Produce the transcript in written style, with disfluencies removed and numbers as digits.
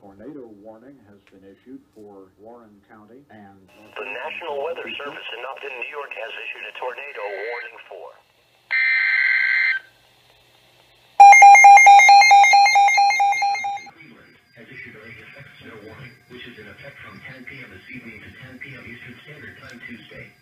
tornado warning has been issued for Warren County, and the National Weather Service in Upton, New York has issued a tornado warning for has issued a late effect snow warning, which is in effect from 10 p.m. this evening to 10 p.m. Eastern Standard Time Tuesday.